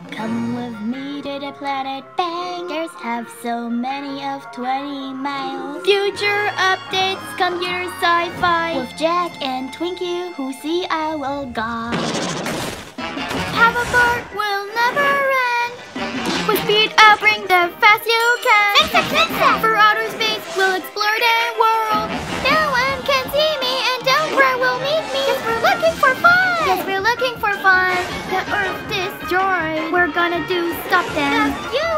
Come with me to the planet Bang. There's have so many of 20 miles. Future updates, computer sci-fi. With Jack and Twinkie who see our God. Hoverboard will never end. With speed outbring the fast you can. For outer space we'll explore the world. No one can see me and don't cry will meet me. Yes, we're looking for fun. Yes, we're looking for fun. The Earth destroyed. We're gonna do stop them.